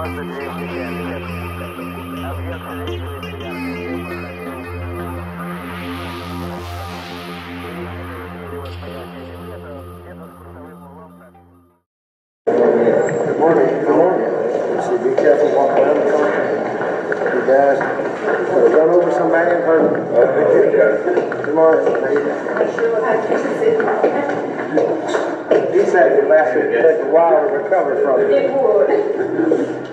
Good morning. Good morning. So be careful walking around the car. You guys run over somebody and hurt them. Good morning. These active last week take a while to recover from it. It would.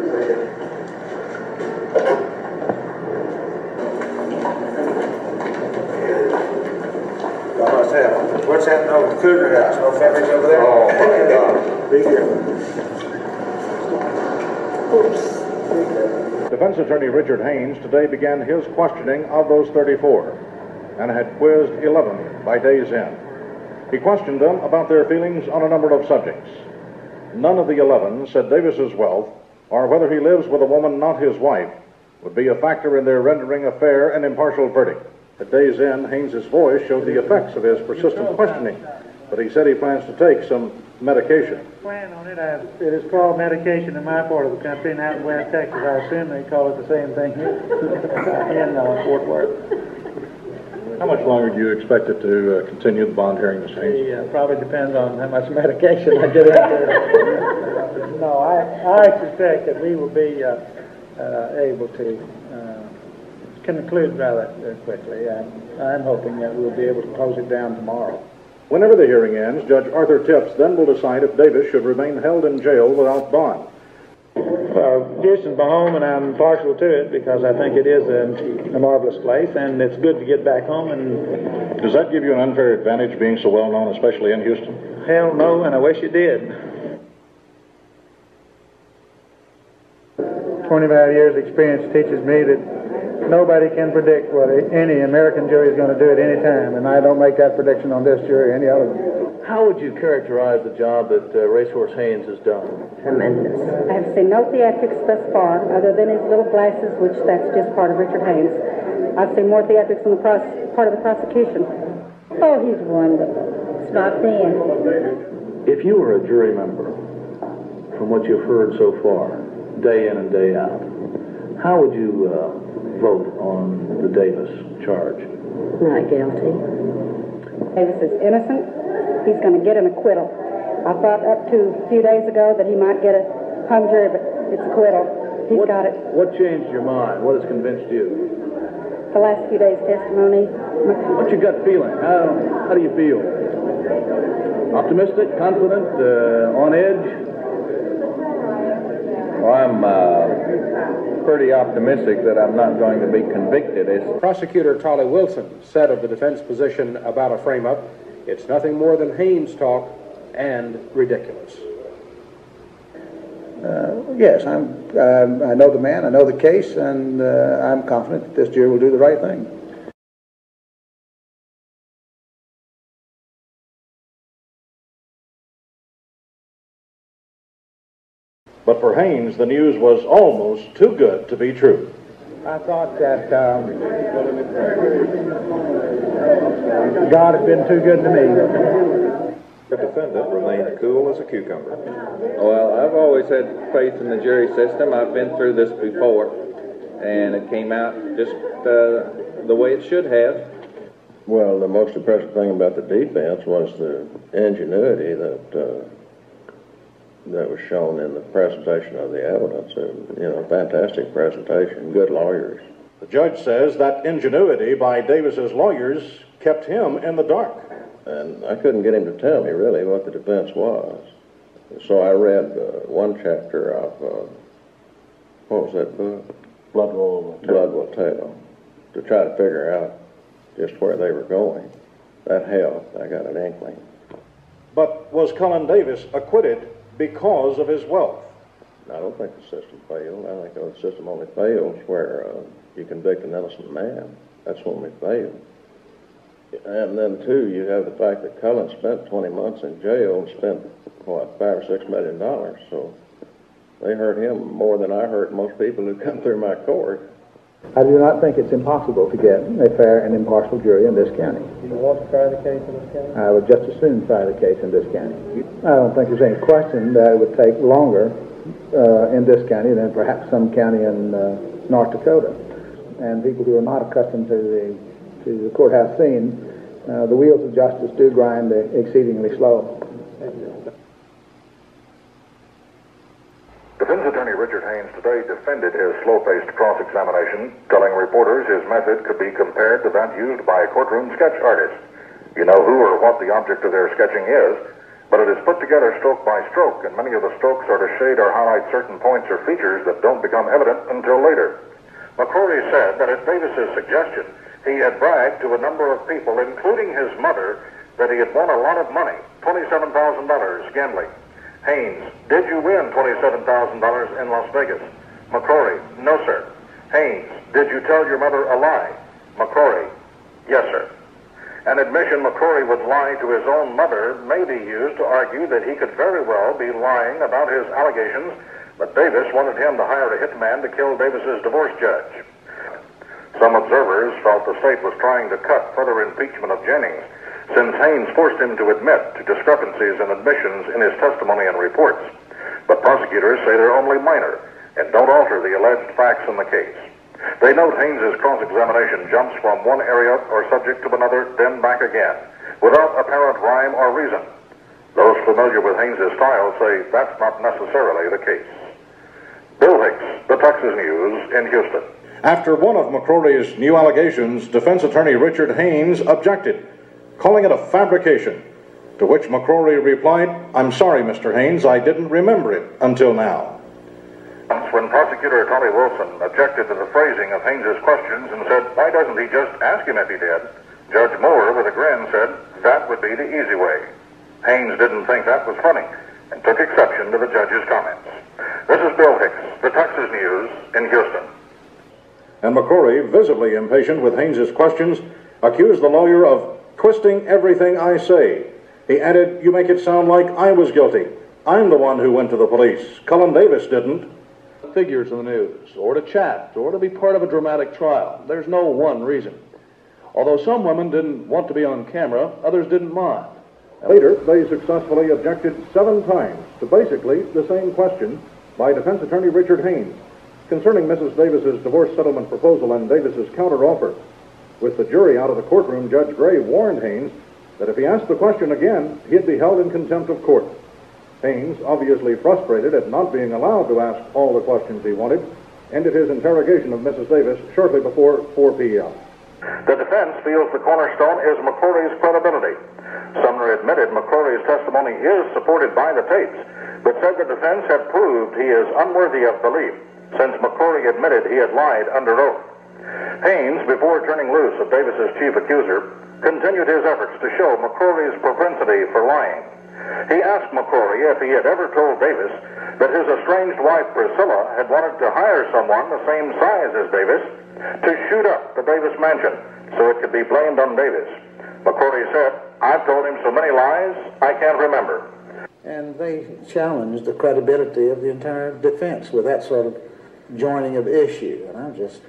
What's happening over at the Cougar House? No families over there? Oh, my God. Be careful. Defense Attorney Richard Haynes today began his questioning of those 34 and had quizzed 11 by day's end. He questioned them about their feelings on a number of subjects. None of the 11 said Davis's wealth or whether he lives with a woman not his wife would be a factor in their rendering a fair and impartial verdict. At day's end, Haynes's voice showed the effects of his persistent questioning, but he said he plans to take some medication. Plan on it. It is called medication in my part of the country, and out in West Texas, I assume they call it the same thing here in Fort Worth. How much longer do you expect it to continue the bond hearing, Ms. Haynes? Yeah, probably depends on how much medication I get into. No, I suspect that we will be able to conclude rather quickly. I'm hoping that we'll be able to close it down tomorrow. Whenever the hearing ends, Judge Arthur Tipps then will decide if Davis should remain held in jail without bond. Houston's my home, and I'm partial to it because I think it is a marvelous place, and it's good to get back home. And does that give you an unfair advantage being so well known, especially in Houston? Hell no, and I wish it did. 25 years experience teaches me that nobody can predict what any American jury is going to do at any time, and I don't make that prediction on this jury or any other one. How would you characterize the job that Racehorse Haynes has done? Tremendous. I have seen no theatrics thus far, other than his little glasses, which that's just part of Richard Haynes. I've seen more theatrics on the part of the prosecution. Oh, he's wonderful. It's not thin. If you were a jury member, from what you've heard so far, day in and day out, how would you vote on the Davis charge? Not guilty. Davis is innocent. He's going to get an acquittal. I thought up to a few days ago that he might get a hung jury, but it's acquittal. He's got it. What changed your mind? What has convinced you? The last few days' testimony. What's your gut feeling? How do you feel? Optimistic, confident, on edge? Well, I'm pretty optimistic that I'm not going to be convicted. Prosecutor Tolly Wilson said of the defense position about a frame-up, it's nothing more than Haynes talk and ridiculous. Yes, I know the man, I know the case, and I'm confident that this jury will do the right thing. But for Haynes, the news was almost too good to be true. I thought that God had been too good to me. The defendant remained cool as a cucumber. Well, I've always had faith in the jury system. I've been through this before, and it came out just the way it should have. Well, the most impressive thing about the defense was the ingenuity that was shown in the presentation of the evidence. Fantastic presentation, good lawyers. The judge says that ingenuity by Davis's lawyers kept him in the dark. And I couldn't get him to tell me really what the defense was. So I read one chapter of, what was that book? Blood Will Tell, to try to figure out just where they were going. That helped. I got an inkling. But was Cullen Davis acquitted because of his wealth? I don't think the system failed. I think the system only fails where you convict an innocent man. That's when we fail. And then, too, you have the fact that Cullen spent 20 months in jail and spent, $5 or $6 million. So they hurt him more than I hurt most people who come through my court. I do not think it's impossible to get a fair and impartial jury in this county. Do you want to try the case in this county? I would just as soon try the case in this county. I don't think there's any question that it would take longer in this county than perhaps some county in North Dakota. And people who are not accustomed to the courthouse scene, the wheels of justice do grind exceedingly slow. Defense attorney Richard Haynes today defended his slow-paced cross-examination, telling reporters his method could be compared to that used by courtroom sketch artists. You know who or what the object of their sketching is, but it is put together stroke by stroke, and many of the strokes are to shade or highlight certain points or features that don't become evident until later. McCrory said that at Davis's suggestion, he had bragged to a number of people, including his mother, that he had won a lot of money, $27,000 gambling. Haynes, did you win $27,000 in Las Vegas? McCrory, no, sir. Haynes, did you tell your mother a lie? McCrory, yes, sir. An admission McCrory would lie to his own mother may be used to argue that he could very well be lying about his allegations, but Davis wanted him to hire a hitman to kill Davis's divorce judge. Some observers felt the state was trying to cut further impeachment of Jennings, since Haynes forced him to admit to discrepancies in admissions in his testimony and reports. But prosecutors say they're only minor and don't alter the alleged facts in the case. They note Haynes' cross-examination jumps from one area or subject to another, then back again, without apparent rhyme or reason. Those familiar with Haynes' style say that's not necessarily the case. Bill Hicks, the Texas News in Houston. After one of McCrory's new allegations, defense attorney Richard Haynes objected, calling it a fabrication, to which McCrory replied, "I'm sorry, Mr. Haynes, I didn't remember it until now." When prosecutor Tony Wilson objected to the phrasing of Haynes' questions and said, "Why doesn't he just ask him if he did?" Judge Moore, with a grin, said, "That would be the easy way." Haynes didn't think that was funny and took exception to the judge's comments. This is Bill Hicks, the Texas News in Houston. And McCrory, visibly impatient with Haynes' questions, accused the lawyer of twisting everything I say. He added, "You make it sound like I was guilty. I'm the one who went to the police. Cullen Davis didn't." Figures in the news, or to chat, or to be part of a dramatic trial. There's no one reason. Although some women didn't want to be on camera, others didn't mind. Later, they successfully objected 7 times to basically the same question by defense attorney Richard Haynes concerning Mrs. Davis's divorce settlement proposal and Davis's counteroffer. With the jury out of the courtroom, Judge Gray warned Haynes that if he asked the question again, he'd be held in contempt of court. Haynes, obviously frustrated at not being allowed to ask all the questions he wanted, ended his interrogation of Mrs. Davis shortly before 4 p.m. The defense feels the cornerstone is McCrory's credibility. Sumner admitted McCrory's testimony is supported by the tapes, but said the defense had proved he is unworthy of belief, since McCrory admitted he had lied under oath. Haynes, before turning loose of Davis's chief accuser, continued his efforts to show McCrory's propensity for lying. He asked McCrory if he had ever told Davis that his estranged wife Priscilla had wanted to hire someone the same size as Davis to shoot up the Davis mansion so it could be blamed on Davis. McCrory said, "I've told him so many lies, I can't remember." And they challenged the credibility of the entire defense with that sort of joining of issue. And I'm just,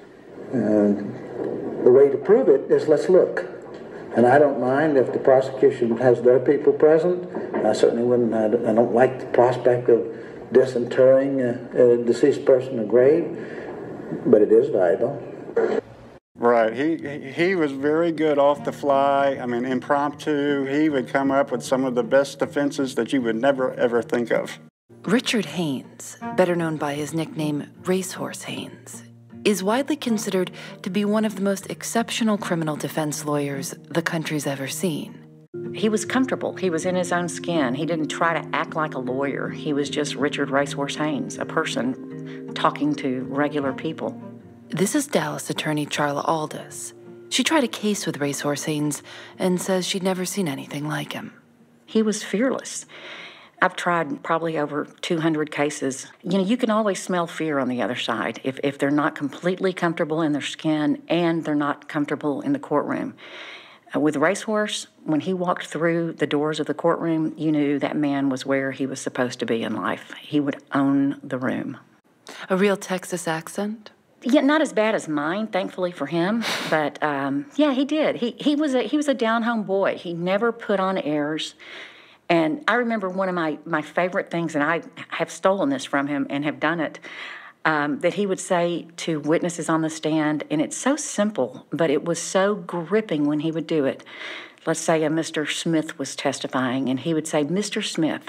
the way to prove it is let's look. And I don't mind if the prosecution has their people present. I certainly wouldn't, I don't like the prospect of disinterring a deceased person in a grave, but it is valuable. Right. He was very good off the fly. I mean, impromptu. He would come up with some of the best defenses that you would never, ever think of. Richard Haynes, better known by his nickname Racehorse Haynes, is widely considered to be one of the most exceptional criminal defense lawyers the country's ever seen. He was comfortable. He was in his own skin. He didn't try to act like a lawyer. He was just Richard Racehorse Haynes, a person talking to regular people. This is Dallas attorney Charla Aldous. She tried a case with Racehorse Haynes and says she'd never seen anything like him. He was fearless. I've tried probably over 200 cases. You know, you can always smell fear on the other side if they're not completely comfortable in their skin and they're not comfortable in the courtroom. With Racehorse, when he walked through the doors of the courtroom, you knew that man was where he was supposed to be in life. He would own the room. A real Texas accent? Yeah, not as bad as mine, thankfully for him, but yeah, he did. He was a down-home boy. He never put on airs. And I remember one of my favorite things, and I have stolen this from him and have done it, that he would say to witnesses on the stand, and it's so simple, but it was so gripping when he would do it. Let's say a Mr. Smith was testifying, and he would say, Mr. Smith,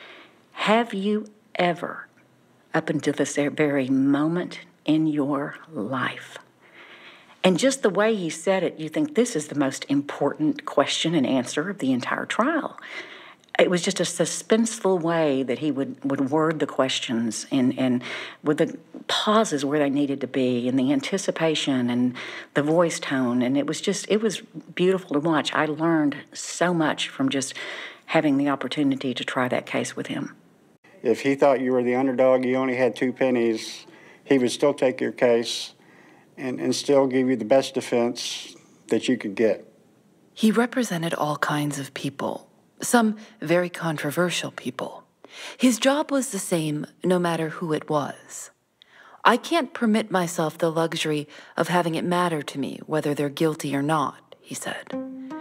have you ever, up until this very moment in your life? And just the way he said it, you think this is the most important question and answer of the entire trial. It was just a suspenseful way that he would word the questions and with the pauses where they needed to be and the anticipation and the voice tone. And it was beautiful to watch. I learned so much from just having the opportunity to try that case with him. If he thought you were the underdog, you only had 2 pennies, he would still take your case and still give you the best defense that you could get. He represented all kinds of people, some very controversial people. His job was the same no matter who it was. I can't permit myself the luxury of having it matter to me whether they're guilty or not, he said.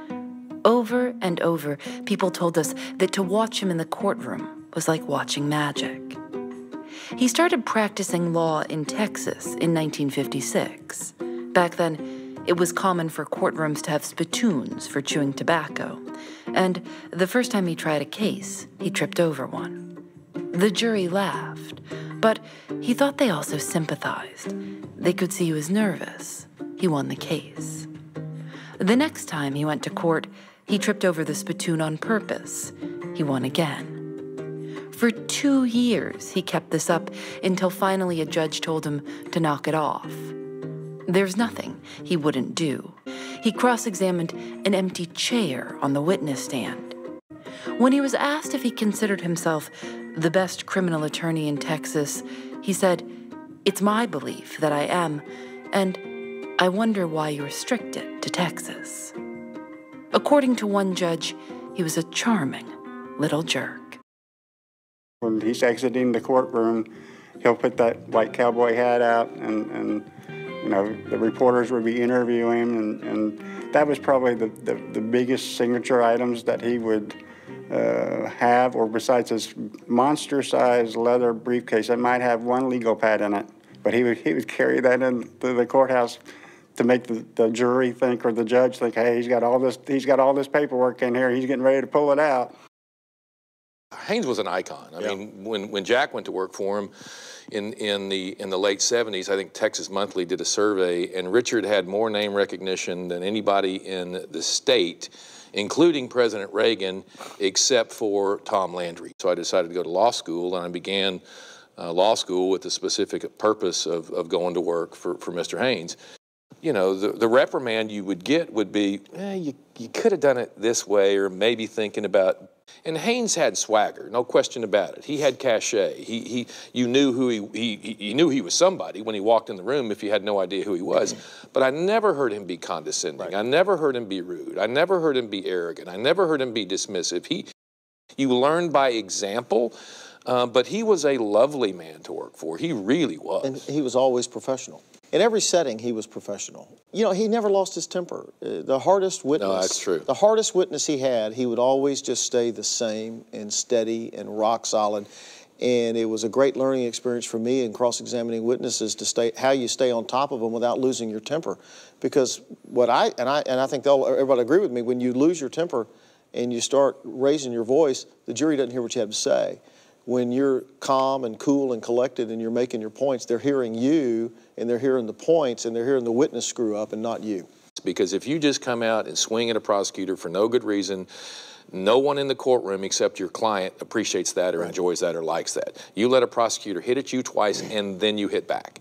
Over and over, people told us that to watch him in the courtroom was like watching magic. He started practicing law in Texas in 1956. Back then, it was common for courtrooms to have spittoons for chewing tobacco. And the first time he tried a case, he tripped over one. The jury laughed, but he thought they also sympathized. They could see he was nervous. He won the case. The next time he went to court, he tripped over the spittoon on purpose. He won again. For 2 years, he kept this up until finally a judge told him to knock it off. There's nothing he wouldn't do. He cross-examined an empty chair on the witness stand. When he was asked if he considered himself the best criminal attorney in Texas, he said, "It's my belief that I am, and I wonder why you restrict it to Texas." According to one judge, he was a charming little jerk. When he's exiting the courtroom, he'll put that white cowboy hat out and you know, the reporters would be interviewing him, and that was probably the biggest signature items that he would have, or besides his monster-sized leather briefcase that might have one legal pad in it, but he would carry that into the courthouse to make the jury think, or the judge think, hey, he's got all this paperwork in here, he's getting ready to pull it out. Haynes was an icon. I mean, when Jack went to work for him in the late 70s, I think Texas Monthly did a survey, and Richard had more name recognition than anybody in the state, including President Reagan, except for Tom Landry. So I decided to go to law school, and I began law school with the specific purpose of going to work for Mr. Haynes. You know, the reprimand you would get would be, you could have done it this way, or maybe thinking about. And Haynes had swagger, no question about it. He had cachet. You knew who he knew he was somebody when he walked in the room if you had no idea who he was. But I never heard him be condescending. Right. I never heard him be rude. I never heard him be arrogant. I never heard him be dismissive. You learned by example, but he was a lovely man to work for. He really was. And he was always professional. In every setting, he was professional. You know, he never lost his temper. The hardest witness, no, that's true. The hardest witness he had, he would always just stay the same and steady and rock solid. And it was a great learning experience for me in cross-examining witnesses to how you stay on top of them without losing your temper. Because I think everybody agree with me, when you lose your temper and you start raising your voice, the jury doesn't hear what you have to say. When you're calm and cool and collected and you're making your points, they're hearing you, and they're hearing the points, and they're hearing the witness screw up and not you. Because if you just come out and swing at a prosecutor for no good reason, no one in the courtroom except your client appreciates that or enjoys that or likes that. You let a prosecutor hit at you twice, and then you hit back.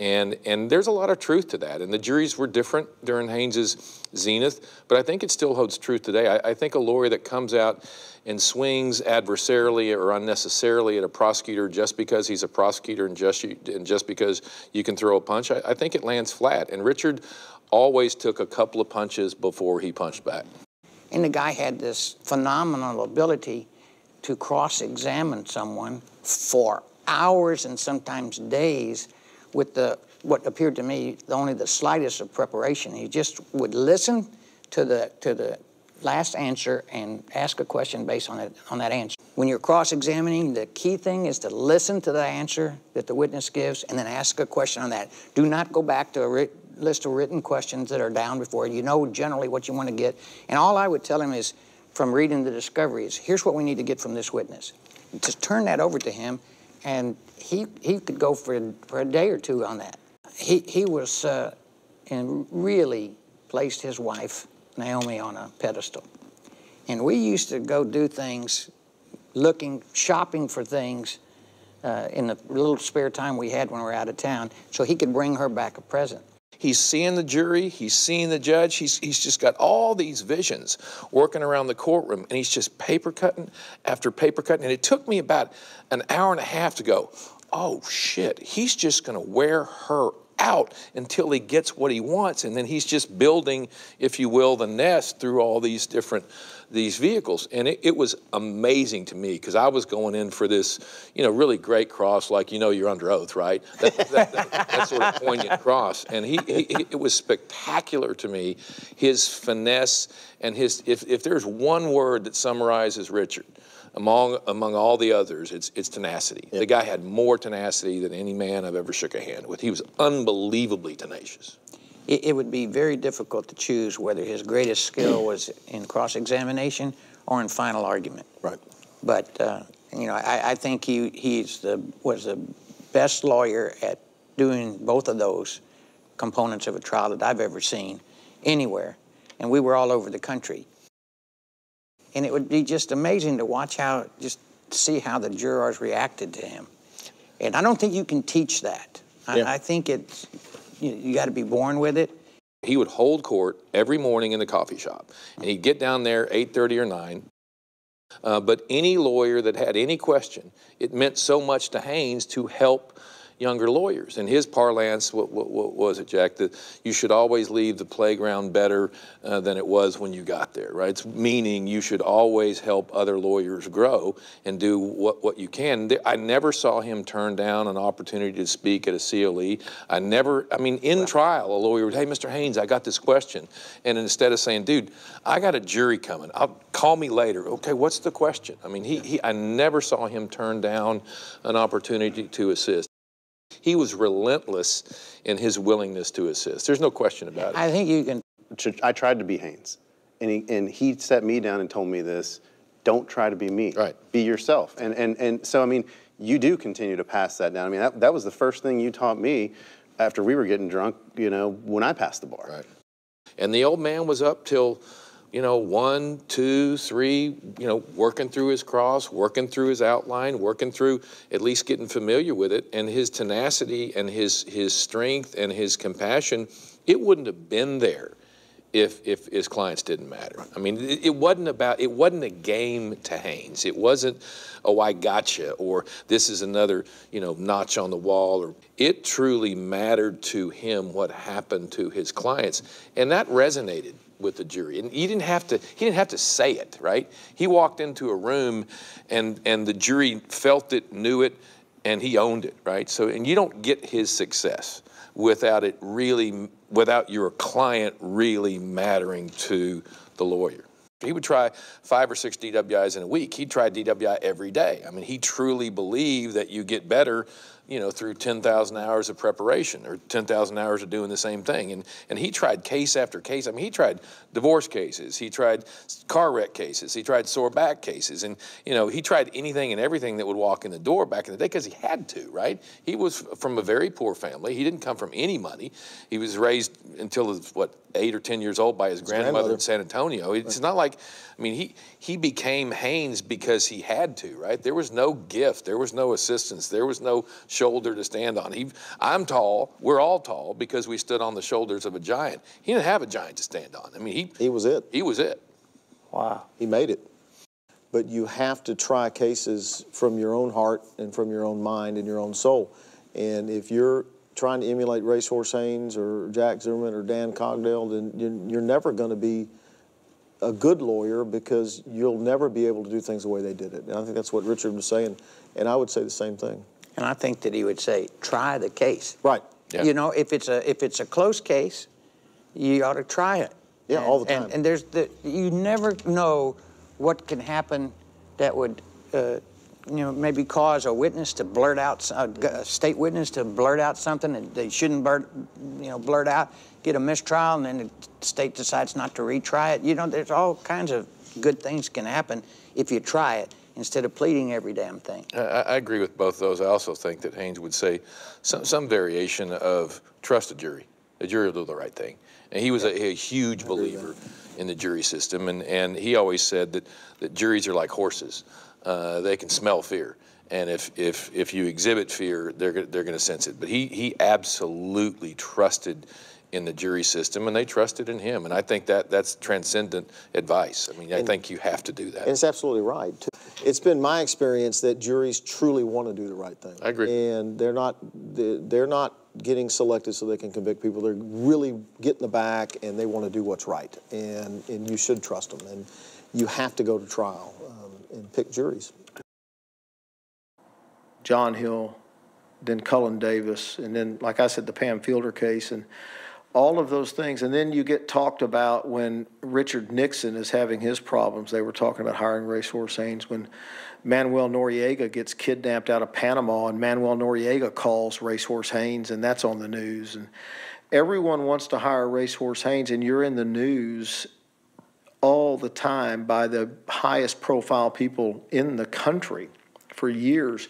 And there's a lot of truth to that. And the juries were different during Haynes's zenith, but I think it still holds truth today. I think a lawyer that comes out and swings adversarially or unnecessarily at a prosecutor just because he's a prosecutor and just because you can throw a punch, I think it lands flat. And Richard always took a couple of punches before he punched back. And the guy had this phenomenal ability to cross-examine someone for hours and sometimes days with what appeared to me only the slightest of preparation. He just would listen to the last answer and ask a question based on that answer. When you're cross-examining, the key thing is to listen to the answer that the witness gives and then ask a question on that. Do not go back to a list of written questions that are down before you. You know generally what you want to get. And all I would tell him is, from reading the discovery, is here's what we need to get from this witness. Just turn that over to him, and he could go for a day or two on that. He was and really placed his wife, Naomi, on a pedestal. And we used to go do things, shopping for things in the little spare time we had when we were out of town, so he could bring her back a present. He's seeing the jury, he's seeing the judge, he's just got all these visions working around the courtroom, and he's just paper cutting after paper cutting. And it took me about an hour and a half to go, oh shit, he's just gonna wear her out until he gets what he wants, and then he's just building, if you will, the nest through all these vehicles. And it was amazing to me, because I was going in for this, really great cross, like, you're under oath, right? That sort of poignant cross. And it was spectacular to me, his finesse and his, if there's one word that summarizes Richard, among all the others, it's tenacity. Yeah. The guy had more tenacity than any man I've ever shook a hand with. He was unbelievably tenacious. It would be very difficult to choose whether his greatest skill was in cross-examination or in final argument. Right. But, I think he was the best lawyer at doing both of those components of a trial that I've ever seen anywhere. And we were all over the country. And it would be just amazing to watch see how the jurors reacted to him. And I don't think you can teach that. Yeah. I think you got to be born with it. He would hold court every morning in the coffee shop, and he'd get down there 8:30 or 9. But any lawyer that had any question, it meant so much to Haynes to help younger lawyers. In his parlance, what was it, Jack? That you should always leave the playground better than it was when you got there, right? It's meaning you should always help other lawyers grow and do what you can. I never saw him turn down an opportunity to speak at a CLE. In trial, a lawyer would, hey, Mr. Haynes, I got this question. And instead of saying, dude, I got a jury coming, call me later. Okay, what's the question? I never saw him turn down an opportunity to assist. He was relentless in his willingness to assist. There's no question about it. I think you can. I tried to be Haynes, and he set me down and told me this: don't try to be me. Right. Be yourself. And so you do continue to pass that down. That was the first thing you taught me after we were getting drunk. When I passed the bar. Right. And the old man was up till 1, 2, 3, working through his cross, working through his outline, working through at least getting familiar with it. And his tenacity and his strength and his compassion, it wouldn't have been there if his clients didn't matter. It wasn't a game to Haynes. It wasn't, oh, I gotcha, or this is another, notch on the wall. Or it truly mattered to him what happened to his clients. And that resonated with the jury. And he didn't have to say it, right? He walked into a room and the jury felt it, knew it, and he owned it, right? So, and you don't get his success without your client really mattering to the lawyer. He would try 5 or 6 DWIs in a week. He tried DWI every day. He truly believed that you get better, through 10,000 hours of preparation or 10,000 hours of doing the same thing. And he tried case after case. He tried divorce cases. He tried car wreck cases. He tried sore back cases. And, he tried anything and everything that would walk in the door back in the day because he had to, right? He was from a very poor family. He didn't come from any money. He was raised until he was, 8 or 10 years old by his grandmother in San Antonio. It's not like, he became Haynes because he had to, right? There was no gift. There was no assistance. There was no shoulder to stand on. I'm tall. We're all tall because we stood on the shoulders of a giant. He didn't have a giant to stand on. He was it. He was it. Wow. He made it. But you have to try cases from your own heart and from your own mind and your own soul. And if you're trying to emulate Racehorse Haynes or Jack Zimmerman or Dan Cogdell, then you're never going to be a good lawyer because you'll never be able to do things the way they did it. And I think that's what Richard was saying, and I would say the same thing. And I think that he would say, try the case. Right. Yeah. If it's a close case, you ought to try it. Yeah, all the time. And you never know what can happen that would, maybe cause a witness to blurt out, a state witness to blurt out something that they shouldn't blurt out, get a mistrial, and then the state decides not to retry it. There's all kinds of good things can happen if you try it instead of pleading every damn thing. I agree with both those. I also think that Haynes would say some variation of trust a jury. The jury will do the right thing. And he was a huge believer in the jury system, and he always said that juries are like horses. They can smell fear, and if you exhibit fear, they're going to sense it. But he absolutely trusted in the jury system, and they trusted in him. And I think that's transcendent advice. I mean, I think you have to do that. And it's absolutely right. It's been my experience that juries truly want to do the right thing. I agree. And they're not getting selected so they can convict people. They're really getting the back, and they want to do what's right. And you should trust them. And you have to go to trial and pick juries. John Hill, then Cullen Davis, and then, like I said, the Pam Fielder case, and all of those things. And then you get talked about when Richard Nixon is having his problems. They were talking about hiring Racehorse Haynes when Manuel Noriega gets kidnapped out of Panama, and Manuel Noriega calls Racehorse Haynes, and that's on the news. And everyone wants to hire Racehorse Haynes, and you're in the news all the time by the highest profile people in the country for years.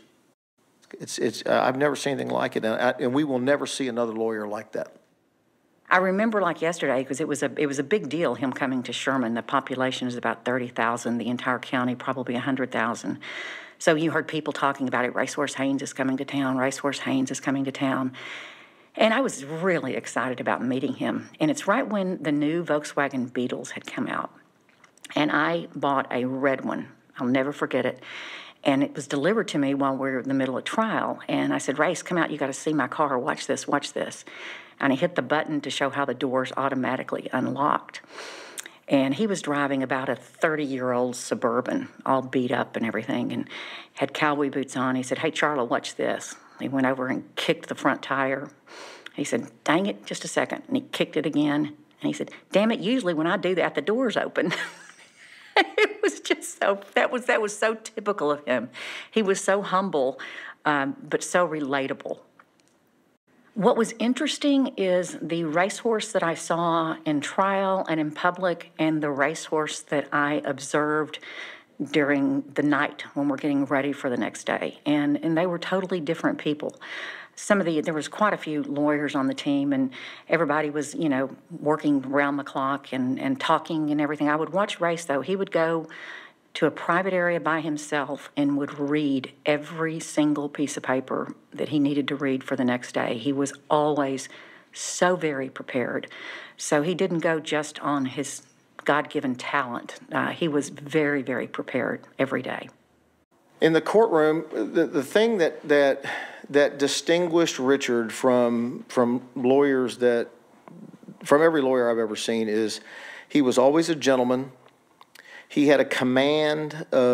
I've never seen anything like it, and we will never see another lawyer like that. I remember like yesterday, because it was a big deal, him coming to Sherman. The population is about 30,000, the entire county probably 100,000. So you heard people talking about it. Racehorse Haynes is coming to town. Racehorse Haynes is coming to town. And I was really excited about meeting him. And it's right when the new Volkswagen Beetles had come out. And I bought a red one. I'll never forget it. And it was delivered to me while we were in the middle of trial. And I said, Race, come out. You got to see my car. Watch this. Watch this. And he hit the button to show how the doors automatically unlocked. And he was driving about a 30-year-old Suburban, all beat up and everything, and had cowboy boots on. He said, hey, Charla, watch this. He went over and kicked the front tire. He said, dang it, just a second. And he kicked it again. And he said, damn it, usually when I do that, the door's open. It was just so, that was so typical of him. He was so humble, but so relatable. What was interesting is the racehorse that I saw in trial and in public, and the racehorse that I observed during the night when we're getting ready for the next day. And they were totally different people. There was quite a few lawyers on the team, and everybody was, working around the clock and talking and everything. I would watch Race, though. He would go to a private area by himself and would read every single piece of paper that he needed to read for the next day. He was always so very prepared. So he didn't go just on his God-given talent. He was very, very prepared every day. In the courtroom, the thing that distinguished Richard from lawyers from every lawyer I've ever seen is he was always a gentleman. He had a command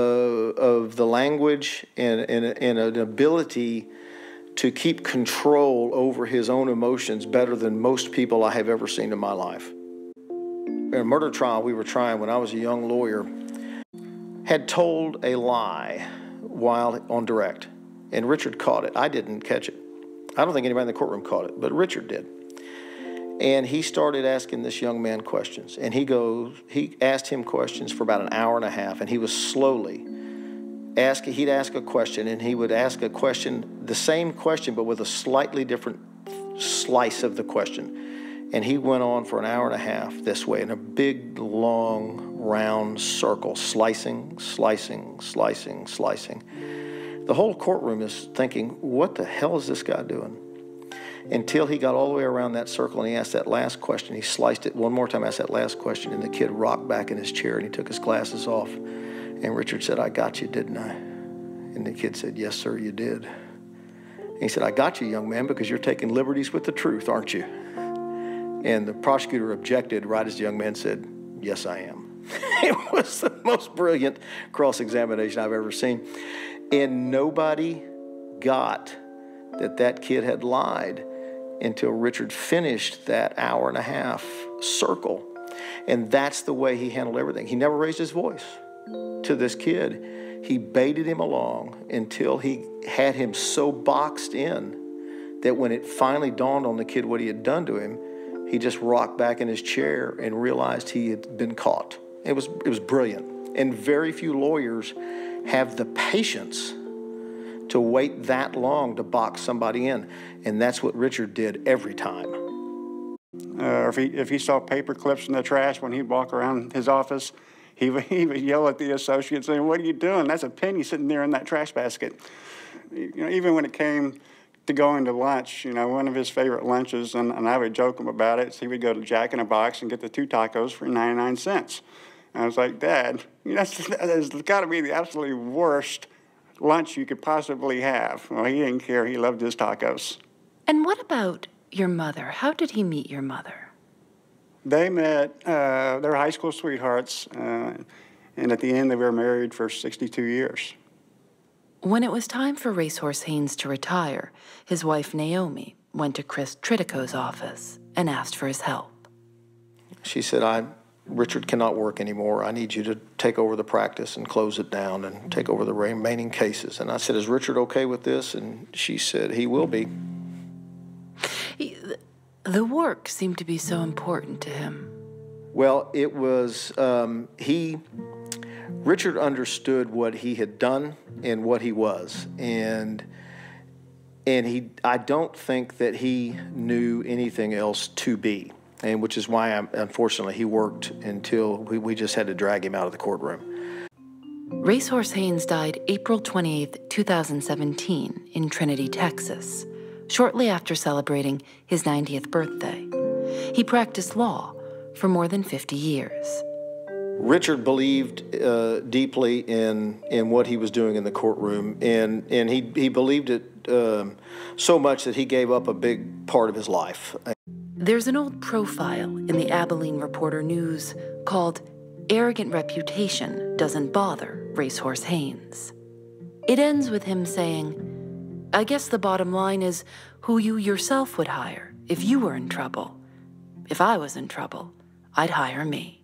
of the language and an ability to keep control over his own emotions better than most people I have ever seen in my life. In a murder trial we were trying when I was a young lawyer, had told a lie while on direct, and Richard caught it. I didn't catch it. I don't think anybody in the courtroom caught it, but Richard did. And he started asking this young man questions. And he asked him questions for about an hour and a half, and he was slowly he'd ask a question, and he would ask a question, the same question, but with a slightly different slice of the question. And he went on for an hour and a half this way in a big, long, round circle, slicing, slicing, slicing, slicing. The whole courtroom is thinking, what the hell is this guy doing? Until he got all the way around that circle and he asked that last question. He sliced it one more time, asked that last question, and the kid rocked back in his chair and he took his glasses off. And Richard said, I got you, didn't I? And the kid said, yes, sir, you did. And he said, I got you, young man, because you're taking liberties with the truth, aren't you? And the prosecutor objected right as the young man said, yes, I am. It was the most brilliant cross-examination I've ever seen. And nobody got that kid had lied until Richard finished that hour and a half circle. And that's the way he handled everything. He never raised his voice to this kid. He baited him along until he had him so boxed in that when it finally dawned on the kid what he had done to him, he just rocked back in his chair and realized he had been caught. It was brilliant. And very few lawyers have the patience to wait that long to box somebody in. And that's what Richard did every time. If he saw paper clips in the trash when he'd walk around his office, he would yell at the associate saying, "What are you doing? That's a penny sitting there in that trash basket." You know, even when it came to going to lunch, you know, one of his favorite lunches, and I would joke him about it, is he would go to Jack in a Box and get the 2 tacos for 99 cents. And I was like, "Dad, that's got to be the absolutely worst lunch you could possibly have." Well, he didn't care. He loved his tacos. And what about your mother? How did he meet your mother? They met, they're high school sweethearts, and at the end they were married for 62 years. When it was time for Racehorse Haynes to retire, his wife Naomi went to Chris Tritico's office and asked for his help. She said, Richard cannot work anymore. I need you to take over the practice and close it down and take over the remaining cases. And I said, is Richard okay with this? And she said, he will be. The work seemed to be so important to him. Well, it was, Richard understood what he had done and what he was. And I don't think that he knew anything else to be. And which is why, unfortunately, he worked until we just had to drag him out of the courtroom. Racehorse Haynes died April 28, 2017 in Trinity, Texas, shortly after celebrating his 90th birthday. He practiced law for more than 50 years. Richard believed deeply in what he was doing in the courtroom, and he believed it so much that he gave up a big part of his life. There's an old profile in the Abilene Reporter News called "Arrogant Reputation Doesn't Bother Racehorse Haynes." It ends with him saying, "I guess the bottom line is who you yourself would hire if you were in trouble. If I was in trouble, I'd hire me."